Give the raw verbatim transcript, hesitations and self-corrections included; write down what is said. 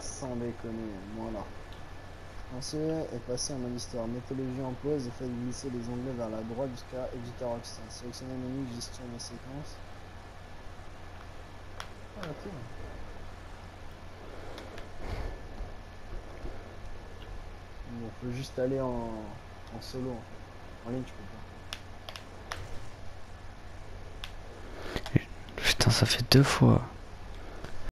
sans déconner, voilà. Lancez et passez en mode histoire. Mettez le jeu en pause et faites glisser les onglets vers la droite jusqu'à Editor Rockstar. Sélectionnez le menu gestion des séquences. Ah ok. Bon, faut juste aller en, en solo en fait. En ligne tu peux pas. Putain, ça fait deux fois.